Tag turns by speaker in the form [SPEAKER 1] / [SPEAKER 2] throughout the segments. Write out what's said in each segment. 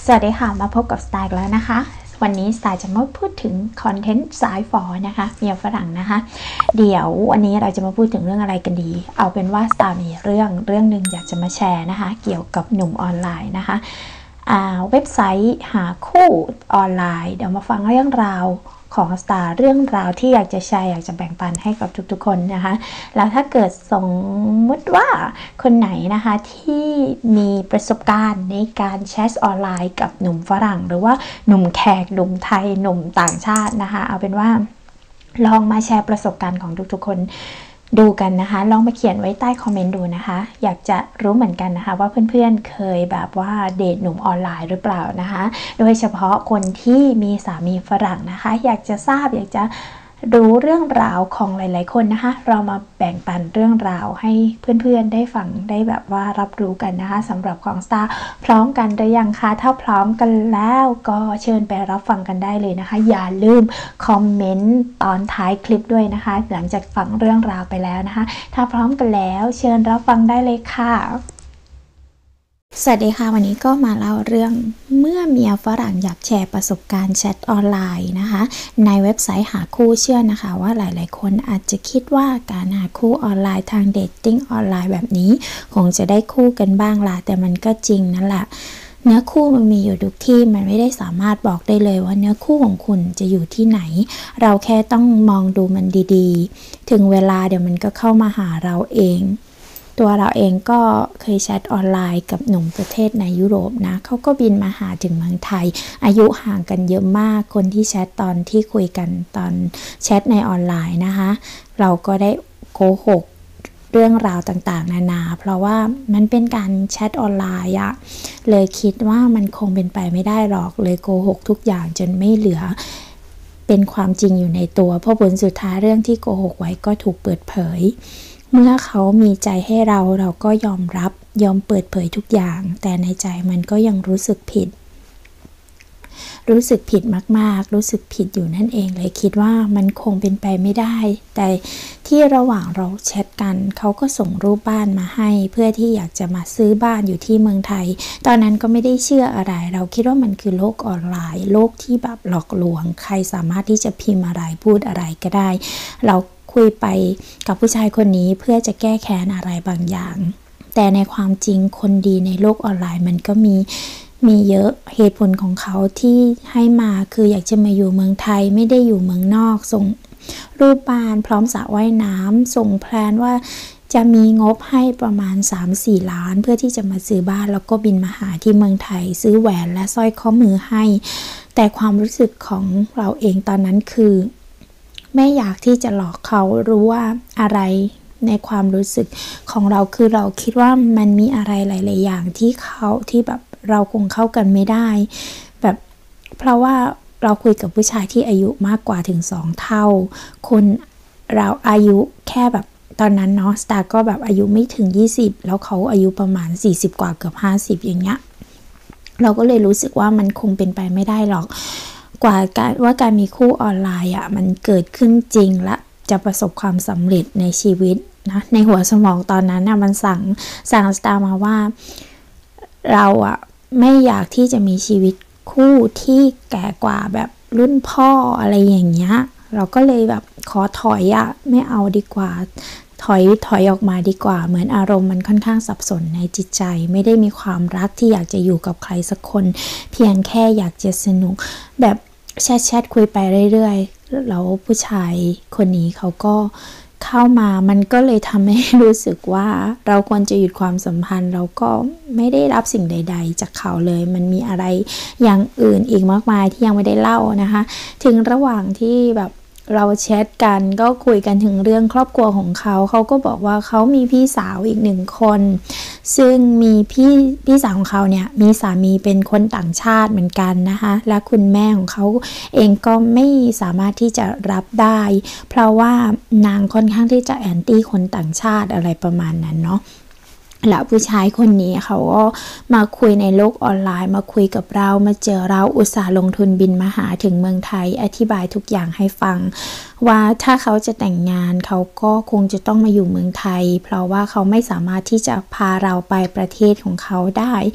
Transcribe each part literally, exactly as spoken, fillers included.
[SPEAKER 1] สวัสดีค่ะมาพบกับสไตล์แล้วนะคะวันนี้สไตล์จะมาพูดถึงคอนเทนต์สายฝอนะคะเมียฝรั่งนะคะเดี๋ยววันนี้เราจะมาพูดถึงเรื่องอะไรกันดีเอาเป็นว่าสไตล์มีเรื่องเรื่องหนึ่งอยากจะมาแชร์นะคะเกี่ยวกับหนุ่มออนไลน์นะคะเว็บไซต์หาคู่ออนไลน์เดี๋ยวมาฟังเรื่องราวของสตาร์เรื่องราวที่อยากจะแชร์อยากจะแบ่งปันให้กับทุกๆคนนะคะแล้วถ้าเกิดสมมติว่าคนไหนนะคะที่มีประสบการณ์ในการแชทออนไลน์กับหนุ่มฝรั่งหรือว่าหนุ่มแขกหนุ่มไทยหนุ่มต่างชาตินะคะเอาเป็นว่าลองมาแชร์ประสบการณ์ของทุกๆคนดูกันนะคะลองมาเขียนไว้ใต้คอมเมนต์ดูนะคะอยากจะรู้เหมือนกันนะคะว่าเพื่อนๆเคยแบบว่าเดทหนุ่มออนไลน์หรือเปล่านะคะโดยเฉพาะคนที่มีสามีฝรั่งนะคะอยากจะทราบอยากจะรู้เรื่องราวของหลายๆคนนะคะเรามาแบ่งปันเรื่องราวให้เพื่อนๆได้ฟังได้แบบว่ารับรู้กันนะคะสำหรับของสตาร์พร้อมกันหรือยังคะถ้าพร้อมกันแล้วก็เชิญไปรับฟังกันได้เลยนะคะอย่าลืมคอมเมนต์ตอนท้ายคลิปด้วยนะคะหลังจากฟังเรื่องราวไปแล้วนะคะถ้าพร้อมกันแล้วเชิญรับฟังได้เลยค่ะสวัสดีค่ะวันนี้ก็มาเล่าเรื่องเมื่อเมียฝรั่งอยากแชร์ประสบการณ์แชทออนไลน์นะคะในเว็บไซต์หาคู่เชื่อนะคะว่าหลายๆคนอาจจะคิดว่าการหาคู่ออนไลน์ทางเดทติ้งออนไลน์แบบนี้คงจะได้คู่กันบ้างล่ะแต่มันก็จริงนั่นแหละเนื้อคู่มันมีอยู่ทุกที่มันไม่ได้สามารถบอกได้เลยว่าเนื้อคู่ของคุณจะอยู่ที่ไหนเราแค่ต้องมองดูมันดีๆถึงเวลาเดี๋ยวมันก็เข้ามาหาเราเองตัวเราเองก็เคยแชทออนไลน์กับหนุ่มประเทศในยุโรปนะเขาก็บินมาหาถึงเมืองไทยอายุห่างกันเยอะมากคนที่แชทตอนที่คุยกันตอนแชทในออนไลน์นะคะเราก็ได้โกหกเรื่องราวต่างๆนานาเพราะว่ามันเป็นการแชทออนไลน์อะเลยคิดว่ามันคงเป็นไปไม่ได้หรอกเลยโกหกทุกอย่างจนไม่เหลือเป็นความจริงอยู่ในตัวเพราะผลสุดท้ายเรื่องที่โกหกไว้ก็ถูกเปิดเผยเมื่อเขามีใจให้เราเราก็ยอมรับยอมเปิดเผยทุกอย่างแต่ในใจมันก็ยังรู้สึกผิดรู้สึกผิดมากๆรู้สึกผิดอยู่นั่นเองเลยคิดว่ามันคงเป็นไปไม่ได้แต่ที่ระหว่างเราแชทกันเขาก็ส่งรูปบ้านมาให้เพื่อที่อยากจะมาซื้อบ้านอยู่ที่เมืองไทยตอนนั้นก็ไม่ได้เชื่ออะไรเราคิดว่ามันคือโลกออนไลน์โลกที่แบบหลอกลวงใครสามารถที่จะพิมพ์อะไรพูดอะไรก็ได้เราคุยไปกับผู้ชายคนนี้เพื่อจะแก้แค้นอะไรบางอย่างแต่ในความจริงคนดีในโลกออนไลน์มันก็มีมีเยอะเหตุผลของเขาที่ให้มาคืออยากจะมาอยู่เมืองไทยไม่ได้อยู่เมืองนอกส่งรูปบ้านพร้อมสระว่ายน้ำส่งแพลนว่าจะมีงบให้ประมาณ สามถึงสี่ ล้านเพื่อที่จะมาซื้อบ้านแล้วก็บินมาหาที่เมืองไทยซื้อแหวนและสร้อยข้อมือให้แต่ความรู้สึกของเราเองตอนนั้นคือไม่อยากที่จะหลอกเขารู้ว่าอะไรในความรู้สึกของเราคือเราคิดว่ามันมีอะไรหลายๆอย่างที่เขาที่แบบเราคงเข้ากันไม่ได้แบบเพราะว่าเราคุยกับผู้ชายที่อายุมากกว่าถึงสองเท่าคนเราอายุแค่แบบตอนนั้นเนาะสตาร์ก็แบบอายุไม่ถึงยี่สิบแล้วเขาอายุประมาณสี่สิบกว่าเกือบห้าสิบอย่างเงี้ยเราก็เลยรู้สึกว่ามันคงเป็นไปไม่ได้หรอกกว่าการว่าการมีคู่ออนไลน์อ่ะมันเกิดขึ้นจริงและจะประสบความสำเร็จในชีวิตนะในหัวสมองตอนนั้นน่ะมันสั่งสั่งสตาร์มาว่าเราอ่ะไม่อยากที่จะมีชีวิตคู่ที่แก่กว่าแบบรุ่นพ่ออะไรอย่างเงี้ยเราก็เลยแบบขอถอยอ่ะไม่เอาดีกว่าถอยถอยออกมาดีกว่าเหมือนอารมณ์มันค่อนข้างสับสนในจิตใจไม่ได้มีความรักที่อยากจะอยู่กับใครสักคนเพียงแค่อยากจะสนุกแบบแชทแชทคุยไปเรื่อยๆแล้วผู้ชายคนนี้เขาก็เข้ามามันก็เลยทำให้รู้สึกว่าเราควรจะหยุดความสัมพันธ์เราก็ไม่ได้รับสิ่งใดๆจากเขาเลยมันมีอะไรอย่างอื่นอีกมากมายที่ยังไม่ได้เล่านะคะถึงระหว่างที่แบบเราแชทกันก็คุยกันถึงเรื่องครอบครัวของเขาเขาก็บอกว่าเขามีพี่สาวอีกหนึ่งคนซึ่งมีพี่พี่สาวของเขาเนี่ยมีสามีเป็นคนต่างชาติเหมือนกันนะคะและคุณแม่ของเขาเองก็ไม่สามารถที่จะรับได้เพราะว่านางค่อนข้างที่จะแอนตี้คนต่างชาติอะไรประมาณนั้นเนาะแล้วผู้ชายคนนี้เขาก็มาคุยในโลกออนไลน์มาคุยกับเรามาเจอเราอุตส่าห์ลงทุนบินมาหาถึงเมืองไทยอธิบายทุกอย่างให้ฟังว่าถ้าเขาจะแต่งงานเขาก็คงจะต้องมาอยู่เมืองไทยเพราะว่าเขาไม่สามารถที่จะพาเราไปประเทศของเขาได้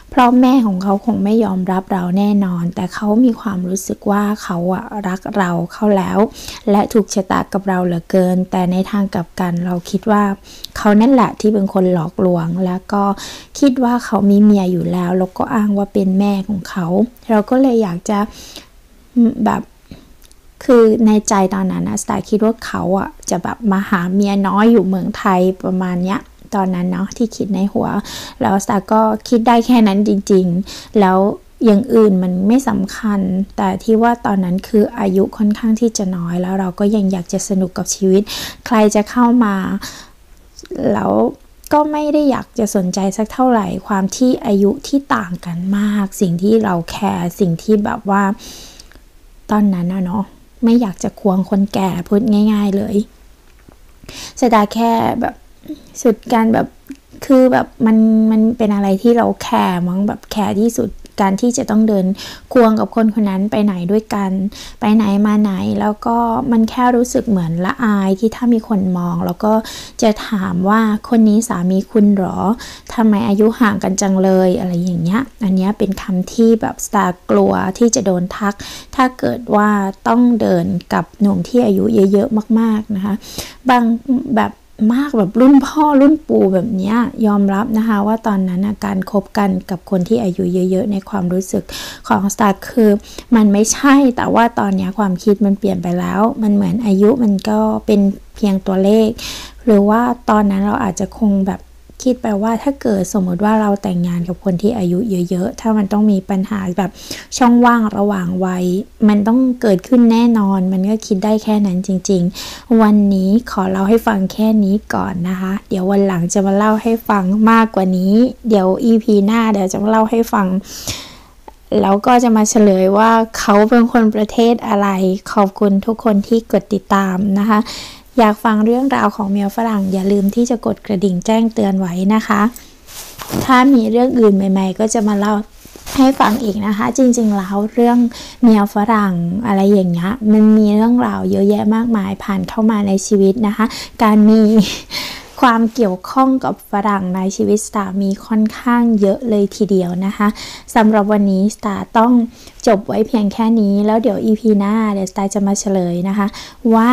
[SPEAKER 1] เพราะแม่ของเขาคงไม่ยอมรับเราแน่นอนแต่เขามีความรู้สึกว่าเขาอะรักเราเข้าแล้วและถูกชะตากับเราเหลือเกินแต่ในทางกลับกันเราคิดว่าเขานั่นแหละที่เป็นคนหลอกลวงแล้วก็คิดว่าเขามีเมียอยู่แล้วแล้วก็อ้างว่าเป็นแม่ของเขาเราก็เลยอยากจะแบบคือในใจตอนนั้นนะสตาร์คิดว่าเขาอ่ะจะแบบมาหาเมียน้อยอยู่เมืองไทยประมาณเนี้ยตอนนั้นเนาะที่คิดในหัวแล้วสตาร์ก็คิดได้แค่นั้นจริงๆแล้วอย่างอื่นมันไม่สำคัญแต่ที่ว่าตอนนั้นคืออายุค่อนข้างที่จะน้อยแล้วเราก็ยังอยากจะสนุกกับชีวิตใครจะเข้ามาแล้วก็ไม่ได้อยากจะสนใจสักเท่าไหร่ความที่อายุที่ต่างกันมากสิ่งที่เราแคร์สิ่งที่แบบว่าตอนนั้นนะเนาะไม่อยากจะควงคนแก่พูดง่ายๆเลยสตาร์แค่แบบสุดการแบบคือแบบมันมันเป็นอะไรที่เราแคร์มั้งแบบแคร์ที่สุดการที่จะต้องเดินควงกับคนคนนั้นไปไหนด้วยกันไปไหนมาไหนแล้วก็มันแค่รู้สึกเหมือนละอายที่ถ้ามีคนมองแล้วก็จะถามว่าคนนี้สามีคุณหรอทำไมอายุห่างกันจังเลยอะไรอย่างเงี้ยอันนี้เป็นคำที่แบบสตาร์กลัวที่จะโดนทักถ้าเกิดว่าต้องเดินกับหนุ่มที่อายุเยอะๆมากๆนะคะบางแบบมากแบบรุ่นพ่อรุ่นปู่แบบนี้ยอมรับนะคะว่าตอนนั้นการคบกันกับคนที่อายุเยอะๆในความรู้สึกของสตาร์คือมันไม่ใช่แต่ว่าตอนนี้ความคิดมันเปลี่ยนไปแล้วมันเหมือนอายุมันก็เป็นเพียงตัวเลขหรือว่าตอนนั้นเราอาจจะคงแบบคิดไปว่าถ้าเกิดสมมติว่าเราแต่งงานกับคนที่อายุเยอะๆถ้ามันต้องมีปัญหาแบบช่องว่างระหว่างวัยมันต้องเกิดขึ้นแน่นอนมันก็คิดได้แค่นั้นจริงๆวันนี้ขอเล่าให้ฟังแค่นี้ก่อนนะคะเดี๋ยววันหลังจะมาเล่าให้ฟังมากกว่านี้เดี๋ยว อี พี หน้าเดี๋ยวจะมาเล่าให้ฟังแล้วก็จะมาเฉลยว่าเขาเป็นคนประเทศอะไรขอบคุณทุกคนที่กดติดตามนะคะอยากฟังเรื่องราวของเมียฝรั่งอย่าลืมที่จะกดกระดิ่งแจ้งเตือนไว้นะคะถ้ามีเรื่องอื่นใหม่ๆก็จะมาเล่าให้ฟังอีกนะคะจริงๆแล้วเรื่องเมียฝรั่งอะไรอย่างเงี้ยมันมีเรื่องราวเยอะแยะมากมายผ่านเข้ามาในชีวิตนะคะการมีความเกี่ยวข้องกับฝรั่งในชีวิตสตาร์มีค่อนข้างเยอะเลยทีเดียวนะคะสำหรับวันนี้สตาร์ต้องจบไว้เพียงแค่นี้แล้วเดี๋ยว อี พี หน้าเดี๋ยวสตาร์จะมาเฉลยนะคะว่า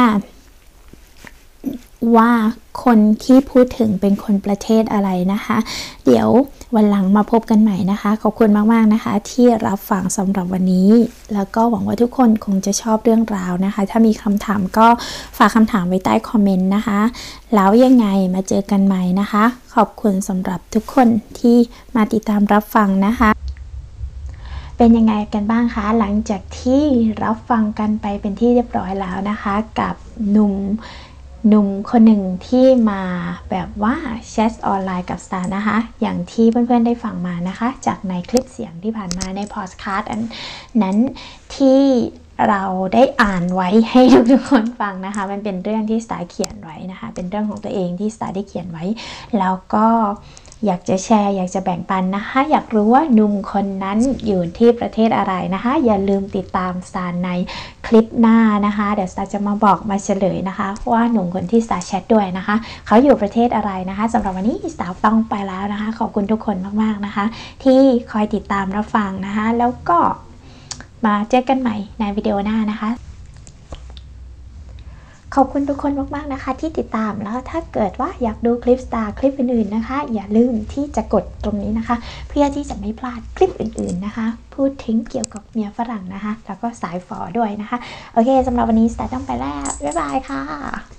[SPEAKER 1] ว่าคนที่พูดถึงเป็นคนประเทศอะไรนะคะเดี๋ยววันหลังมาพบกันใหม่นะคะขอบคุณมากๆนะคะที่รับฟังสำหรับวันนี้แล้วก็หวังว่าทุกคนคงจะชอบเรื่องราวนะคะถ้ามีคำถามก็ฝากคำถามไว้ใต้คอมเมนต์นะคะแล้วยังไงมาเจอกันใหม่นะคะขอบคุณสำหรับทุกคนที่มาติดตามรับฟังนะคะเป็นยังไงกันบ้างคะหลังจากที่รับฟังกันไปเป็นที่เรียบร้อยแล้วนะคะกับหนุ่มหนุ่มคนหนึ่งที่มาแบบว่าแชทออนไลน์กับสตาร์นะคะอย่างที่เพื่อนๆได้ฟังมานะคะจากในคลิปเสียงที่ผ่านมาในพอดคาสต์นั้นที่เราได้อ่านไว้ให้ทุกๆคนฟังนะคะมันเป็นเรื่องที่สตาร์เขียนไว้นะคะเป็นเรื่องของตัวเองที่สตาร์ได้เขียนไว้แล้วก็อยากจะแชร์อยากจะแบ่งปันนะคะอยากรู้ว่าหนุ่มคนนั้นอยู่ที่ประเทศอะไรนะคะอย่าลืมติดตามสตาร์ในคลิปหน้านะคะเดี๋ยวสตาร์จะมาบอกมาเฉลยนะคะว่าหนุ่มคนที่สตาร์แชทด้วยนะคะเขาอยู่ประเทศอะไรนะคะสำหรับวันนี้สตาร์ต้องไปแล้วนะคะขอบคุณทุกคนมากๆนะคะที่คอยติดตามรับฟังนะคะแล้วก็มาเจอกันใหม่ในวิดีโอหน้านะคะขอบคุณทุกคนมากๆนะคะที่ติดตามแล้วถ้าเกิดว่าอยากดูคลิปสตาร์คลิปอื่นๆนะคะอย่าลืมที่จะกดตรงนี้นะคะเพื่อที่จะไม่พลาดคลิปอื่นๆนะคะพูดถึงเกี่ยวกับเมียฝรั่งนะคะแล้วก็สายฝอด้วยนะคะโอเคสำหรับวันนี้สตาร์ต้องไปแล้วบ๊ายบายค่ะ